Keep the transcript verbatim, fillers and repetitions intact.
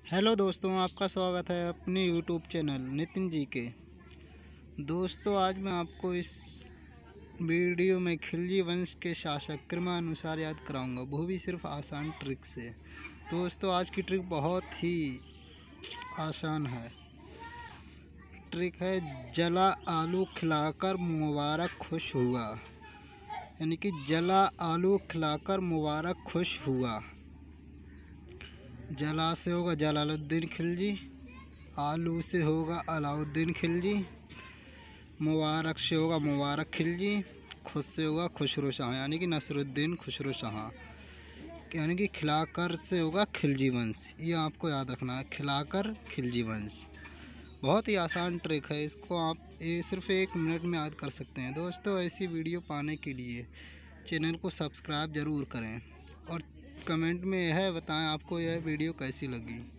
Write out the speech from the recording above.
Hello दोस्तों, आपका स्वागत है अपने यूट्यूब चैनल नितिन जी के। दोस्तों, आज मैं आपको इस वीडियो में खिलजी वंश के शासक क्रमानुसार याद कराऊंगा, वो भी सिर्फ आसान ट्रिक से। दोस्तों, आज की ट्रिक बहुत ही आसान है। ट्रिक है जला आलू खिलाकर मुबारक खुश हुआ, यानी कि जला आलू खिलाकर मुबारक खुश हुआ। जला से होगा जलालुद्दीन खिलजी, आलू से होगा अलाउद्दीन खिलजी, मुबारक से होगा मुबारक खिलजी, खुश से होगा खुसरो शाह यानी कि नसरुद्दीन खुसरो शाह, यानी कि खिलाकर से होगा खिलजी वंश। ये आपको याद रखना है, खिलाकर खिलजी वंश। बहुत ही आसान ट्रिक है, इसको आप ये सिर्फ एक मिनट में याद कर सकते हैं। दोस्तों, ऐसी वीडियो पाने के लिए चैनल को सब्सक्राइब ज़रूर करें और कमेंट में यह बताएं आपको यह वीडियो कैसी लगी।